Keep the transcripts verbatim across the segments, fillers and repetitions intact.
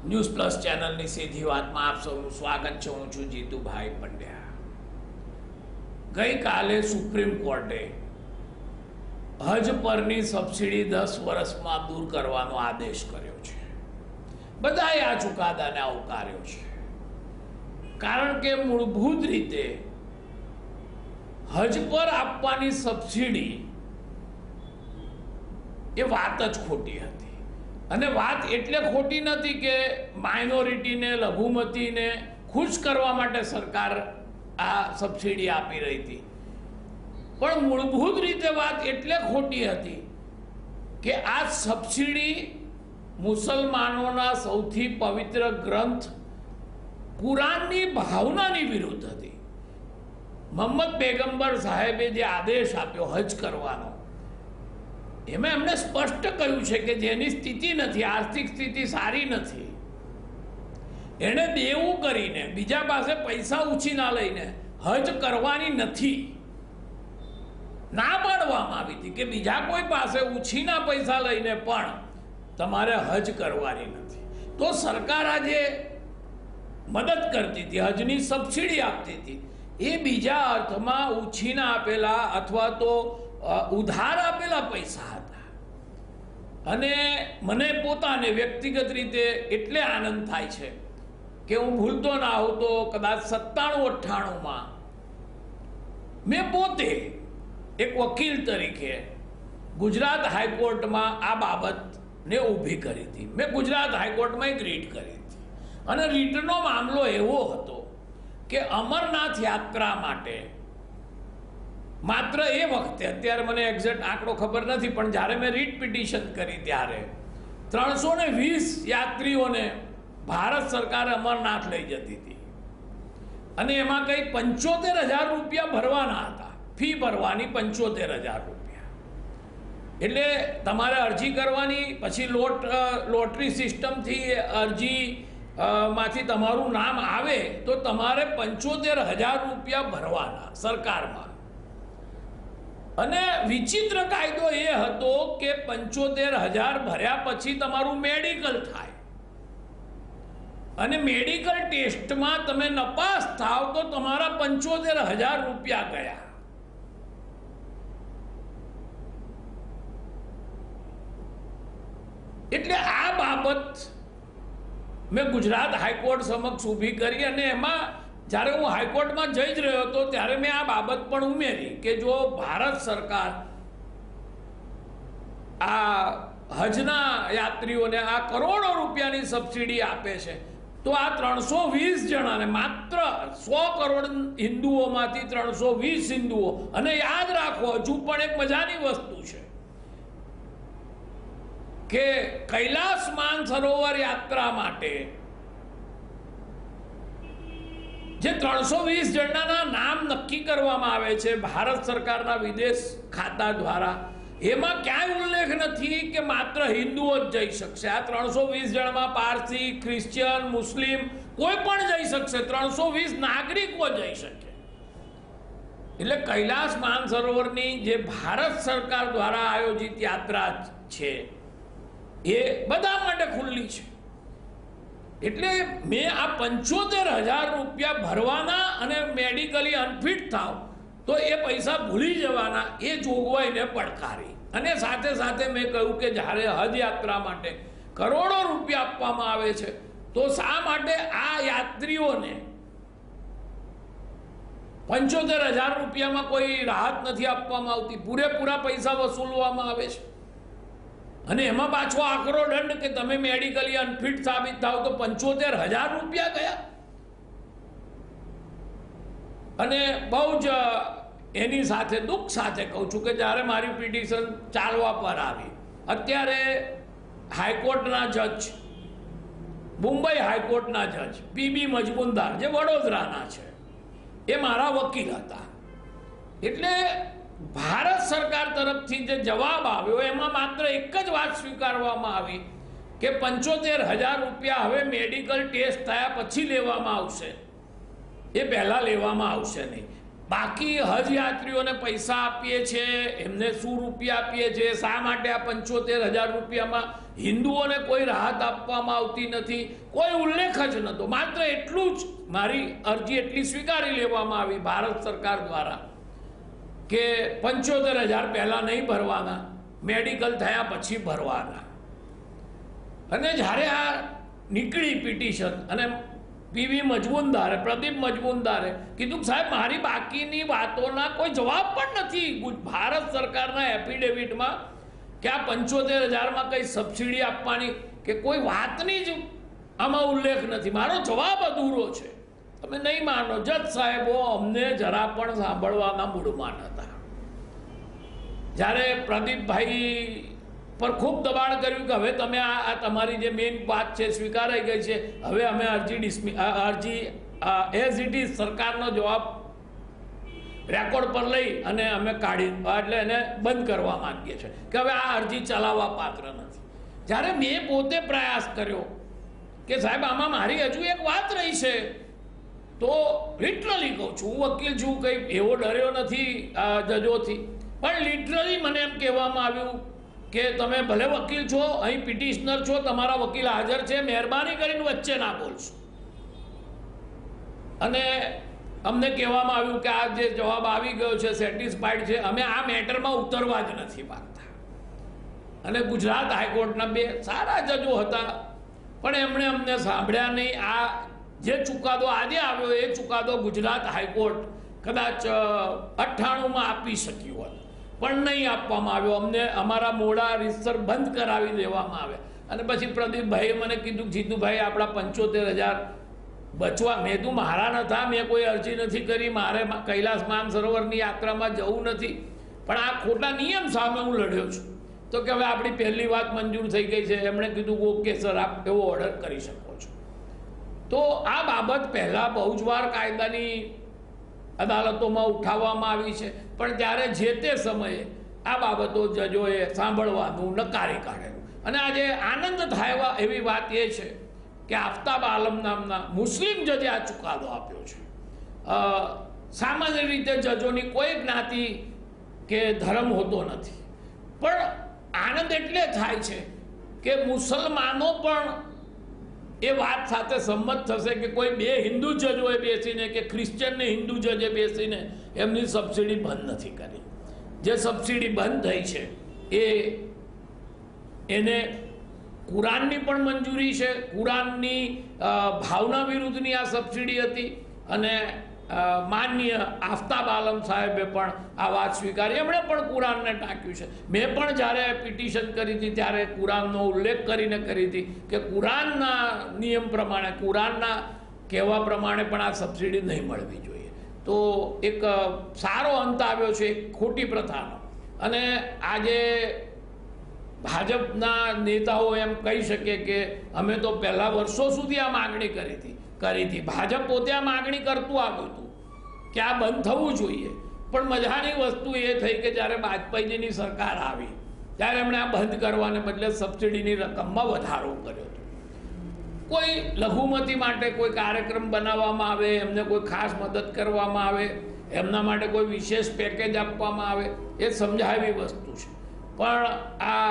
News plus ચેનલની સીધી વાતમાં આપ સૌનું સ્વાગત છે। હું છું જીતુભાઈ પંડ્યા। ગઈકાલે સુપ્રીમ કોર્ટે હજ પરની સબસિડી દસ વર્ષમાં દૂર કરવાનો આદેશ કર્યો છે। બધાએ આ ચુકાદાને આવકાર્યો છે, કારણ કે મૂળભૂત રીતે હજ પર આપવાની સબસિડી એ વાત જ ખોટી હતી। અને વાત એટલે ખોટી નથી કે માઇનોરિટીને, લઘુમતીને ખુશ કરવા માટે સરકાર આ સબસિડી આપી રહી હતી, પણ મૂળભૂત રીતે વાત એટલે ખોટી હતી કે આ સબસિડી મુસલમાનોના સૌથી પવિત્ર ગ્રંથ કુરાનની ભાવનાની વિરુદ્ધ હતી। મોહમ્મદ પેગમ્બર સાહેબે જે આદેશ આપ્યો હજ કરવાનો, એમાં એમણે સ્પષ્ટ કહ્યું છે કે જેની સ્થિતિ નથી, આર્થિક સ્થિતિ સારી નથી, એણે દેવું કરીને બીજા પાસે પૈસા ઉછીના લઈને હજ કરવાની નથી। ના પાડવામાં આવી હતી કે બીજા કોઈ પાસે ઉછીના પૈસા લઈને પણ તમારે હજ કરવાની નથી। તો સરકાર આજે મદદ કરતી હતી, હજની સબસિડી આપતી હતી, એ બીજા અર્થમાં ઉછીના આપેલા અથવા તો ઉધાર આપેલા પૈસા હતા। અને મને પોતાને વ્યક્તિગત રીતે એટલે આનંદ થાય છે કે હું ભૂલતો ના હોઉં તો કદાચ સત્તાણું અઠ્ઠાણુંમાં મેં પોતે એક વકીલ તરીકે ગુજરાત હાઈકોર્ટમાં આ બાબતને ઊભી કરી હતી। મેં ગુજરાત હાઈકોર્ટમાં એક રીટ કરી હતી, અને રીટનો મામલો એવો હતો કે અમરનાથ યાત્રા માટે માત્ર એ વખતે, અત્યારે મને એક્ઝેક્ટ આંકડો ખબર નથી, પણ જ્યારે મેં રીટ પિટિશન કરી ત્યારે ત્રણસો ને વીસ યાત્રીઓને ભારત સરકાર અમરનાથ લઈ જતી હતી, અને એમાં કંઈ પંચોતેર હજાર રૂપિયા ભરવાના હતા, ફી ભરવાની પંચોતેર હજાર રૂપિયા। એટલે તમારે અરજી કરવાની, પછી લોટ લોટરી સિસ્ટમથી અરજી માંથી તમારું નામ આવે તો તમારે પંચોતેર હજાર રૂપિયા ભરવાના સરકારમાં। અને વિચિત્ર કાયદો એ હતો કે પંચોતેર હજાર ભર્યા પછી તમારું મેડિકલ થાય, અને મેડિકલ ટેસ્ટમાં તમે નપાસ થાવ તો તમારા પંચોતેર હજાર રૂપિયા ગયા। એટલે આ બાબત મેં ગુજરાત હાઈકોર્ટ સમક્ષ ઊભી કરી, અને એમાં જ્યારે હું હાઈકોર્ટમાં જઈ જ રહ્યો હતો ત્યારે મેં આ બાબત પણ ઉમેરી કે જો ભારત સરકાર આ હજના યાત્રીઓને આ કરોડો રૂપિયાની સબસિડી આપે છે, તો આ ત્રણસો વીસ જણાને, માત્ર સો કરોડ હિન્દુઓમાંથી ત્રણસો વીસ હિન્દુઓ, અને યાદ રાખો હજુ પણ એક મજાની વસ્તુ છે કે કૈલાસ માનસરોવર યાત્રા માટે જે ત્રણસો વીસ જણાના નામ નક્કી કરવામાં આવે છે ભારત સરકારના વિદેશ ખાતા દ્વારા, એમાં ક્યાંય ઉલ્લેખ નથી કે માત્ર હિન્દુઓ જ જઈ શકશે। આ ત્રણસો વીસ જણમાં પારસી, ક્રિશ્ચિયન, મુસ્લિમ કોઈ પણ જઈ શકશે, ત્રણસો વીસ નાગરિકો જઈ શકે। એટલે કૈલાસ માનસરોવરની જે ભારત સરકાર દ્વારા આયોજિત યાત્રા છે એ બધા માટે ખુલ્લી છે। એટલે મેં આ પંચોતેર હજાર રૂપિયા ભરવાના અને મેડિકલી અનફિટ થાવ તો એ પૈસા ભૂલી જવાના, એ જોગવાઈને પડકારી। અને સાથે સાથે મેં કહ્યું કે જ્યારે હજ યાત્રા માટે કરોડો રૂપિયા આપવામાં આવે છે તો શા માટે આ યાત્રીઓને પંચોતેર હજાર રૂપિયામાં કોઈ રાહત નથી આપવામાં આવતી, પૂરેપૂરા પૈસા વસૂલવામાં આવે છે। અને એમાં પાછો આકરો દંડ કે તમે મેડિકલી અનફિટ સાબિત થાવ તો પંચોતેર હજાર રૂપિયા ગયા। અને બહુ જ એની સાથે દુઃખ સાથે કહું છું કે જ્યારે મારી પિટિશન ચાલવા પર આવી, અત્યારે હાઈકોર્ટના જજ, મુંબઈ હાઈકોર્ટના જજ પીબી મજમુનદાર, જે વડોદરાના છે, એ મારા વકીલ હતા। એટલે ભારત સરકાર તરફથી જે જવાબ આવ્યો એમાં માત્ર એક જ વાત સ્વીકારવામાં આવી કે પંચોતેર હજાર રૂપિયા હવે મેડિકલ ટેસ્ટ થયા પછી લેવામાં આવશે, એ પહેલાં લેવામાં આવશે નહીં। બાકી હજ યાત્રીઓને પૈસા આપીએ છીએ, એમને શું રૂપિયા આપીએ છીએ, શા માટે આ પંચોતેર હજાર રૂપિયામાં હિન્દુઓને કોઈ રાહત આપવામાં આવતી નથી, કોઈ ઉલ્લેખ જ નહોતો. માત્ર એટલું જ મારી અરજી એટલી સ્વીકારી લેવામાં આવી ભારત સરકાર દ્વારા કે પંચોતેર હજાર પહેલાં નહીં ભરવાના, મેડિકલ થયા પછી ભરવાના. અને જ્યારે આ નીકળી પિટિશન અને પીવી મજમુનદારે પ્રદીપ મજમુનદારે કીધું સાહેબ મારી બાકીની વાતોના કોઈ જવાબ પણ નથી ભારત સરકારના એફિડેવિટમાં કે આ પંચોતેર હજારમાં કંઈ સબસિડી આપવાની કે કોઈ વાતની જ આમાં ઉલ્લેખ નથી. મારો જવાબ અધૂરો છે. તમે નહીં માનો, જજ સાહેબો અમને જરા પણ સાંભળવાના મૂડમાં નહોતા. જ્યારે પ્રદીપભાઈ પર ખૂબ દબાણ કર્યું કે હવે તમે આ તમારી જે મેઇન વાત છે સ્વીકારાઈ ગઈ છે, હવે અમે અરજી ડિસમી અરજી એઝ ઇટ ઇઝ સરકારનો જવાબ રેકોર્ડ પર લઈ અને અમે કાઢી એટલે એને બંધ કરવા માંગીએ છીએ કે હવે આ અરજી ચલાવવા પાત્ર નથી. જ્યારે મેં પોતે પ્રયાસ કર્યો કે સાહેબ આમાં મારી હજુ એક વાત રહી છે, તો લિટરલી કહું છું, હું વકીલ છું, કંઈ એવો ડર્યો નથી જજોથી, પણ લિટરલી મને એમ કહેવામાં આવ્યું કે તમે ભલે વકીલ છો, અહીં પિટિશનર છો, તમારા વકીલ હાજર છે, મહેરબાની કરીને વચ્ચે ના બોલશો. અને અમને કહેવામાં આવ્યું કે આ જે જવાબ આવી ગયો છે સેટિસ્ફાઈડ છે, અમે આ મેટરમાં ઉતરવા જ નથી માંગતા. અને ગુજરાત હાઈકોર્ટના બે સારા જજો હતા, પણ એમણે અમને સાંભળ્યા નહીં. આ જે ચુકાદો આજે આવ્યો એ ચુકાદો ગુજરાત હાઈકોર્ટ કદાચ અઠ્ઠાણુંમાં આપી શક્યું હોત, પણ નહીં આપવામાં આવ્યો. અમને અમારા મોડા રીતસર બંધ કરાવી દેવામાં આવ્યા. અને પછી પ્રદીપભાઈએ મને કીધું જીતુભાઈ આપણા પંચોતેર હજાર બચવા. મેં તું મારા નતા, મેં કોઈ અરજી નથી કરી, મારે કૈલાસ માન સરોવરની યાત્રામાં જવું નથી, પણ આ ખોટા નિયમ સામે હું લડ્યો છું. તો કે હવે આપણી પહેલી વાત મંજૂર થઈ ગઈ છે. એમણે કીધું ઓકે સર, આપ એવો ઓર્ડર કરી શકો છો. તો આ બાબત પહેલાં બહુ જ વાર કાયદાની અદાલતોમાં ઉઠાવવામાં આવી છે, પણ ત્યારે જે તે સમયે આ બાબતો જજોએ સાંભળવાનું નકારી કાઢેલું. અને આજે આનંદ થાય એવી વાત એ છે કે આફતાબ આલમ નામના મુસ્લિમ જજે આ ચુકાદો આપ્યો છે. સામાન્ય રીતે જજોની કોઈ જ્ઞાતિ કે ધર્મ હોતો નથી, પણ આનંદ એટલે થાય છે કે મુસલમાનો પણ એ વાત સાથે સંમત થશે કે કોઈ બે હિન્દુ જજોએ બેસીને કે ક્રિશ્ચિયનને હિન્દુ જજે બેસીને એમની સબસિડી બંધ નથી કરી. જે સબસિડી બંધ થઈ છે એ એને કુરાનની પણ મંજૂરી છે, કુરાનની ભાવના વિરુદ્ધની આ સબસિડી હતી. અને માનનીય આફતાબ આલમ સાહેબે પણ આ વાત સ્વીકારી, એમણે પણ કુરાનને ટાંક્યું છે. મેં પણ જ્યારે પિટિશન કરી હતી ત્યારે કુરાનનો ઉલ્લેખ કરીને કરી હતી કે કુરાનના નિયમ પ્રમાણે, કુરાનના કહેવા પ્રમાણે પણ આ સબસિડી નહીં મળવી જોઈએ. તો એક સારો અંત આવ્યો છે એક ખોટી પ્રથાનો. અને આજે ભાજપના નેતાઓ એમ કહી શકે કે અમે તો પહેલાં વર્ષો સુધી આ માગણી કરી હતી કરી હતી ભાજપ પોતે આ માગણી કરતું આવ્યું હતું કે આ બંધ થવું જોઈએ. પણ મજાની વસ્તુ એ થઈ કે જ્યારે વાજપેયીજીની સરકાર આવી ત્યારે એમણે આ બંધ કરવાને બદલે સબસિડીની રકમમાં વધારો કર્યો હતો. કોઈ લઘુમતી માટે કોઈ કાર્યક્રમ બનાવવામાં આવે, એમને કોઈ ખાસ મદદ કરવામાં આવે, એમના માટે કોઈ વિશેષ પેકેજ આપવામાં આવે, એ સમજાવી વસ્તુ છે. પણ આ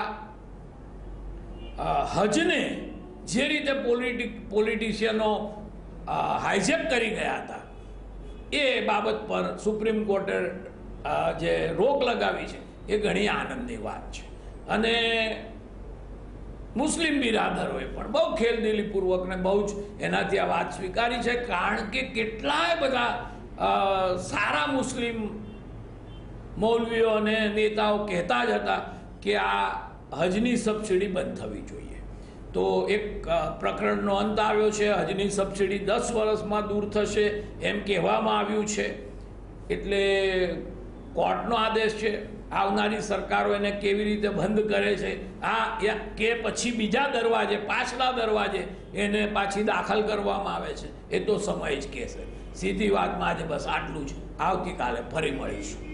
હજને જે રીતે પોલિટિક પોલિટિશિયનો હાઈજેક કરી ગયા હતા એ બાબત પર સુપ્રીમ કોર્ટે જે રોક લગાવી છે એ ઘણી આનંદની વાત છે. અને મુસ્લિમ બિરાદરોએ પણ બહુ ખેલદિલીપૂર્વક ને બહુ જ એનાથી આ વાત સ્વીકારી છે, કારણ કે કેટલાય બધા સારા મુસ્લિમ મૌલવીઓ અને નેતાઓ કહેતા જ હતા કે આ હજની સબસિડી બંધ થવી જોઈએ. તો એક પ્રકરણનો અંત આવ્યો છે. હજની સબસિડી દસ વર્ષમાં દૂર થશે એમ કહેવામાં આવ્યું છે. એટલે કોર્ટનો આદેશ છે. આવનારી સરકારો એને કેવી રીતે બંધ કરે છે આ કે પછી બીજા દરવાજે, પાછલા દરવાજે એને પાછી દાખલ કરવામાં આવે છે, એ તો સમય જ કહેશે. સીધી વાતમાં આજે બસ આટલું જ. આવતીકાલે ફરી મળીશું.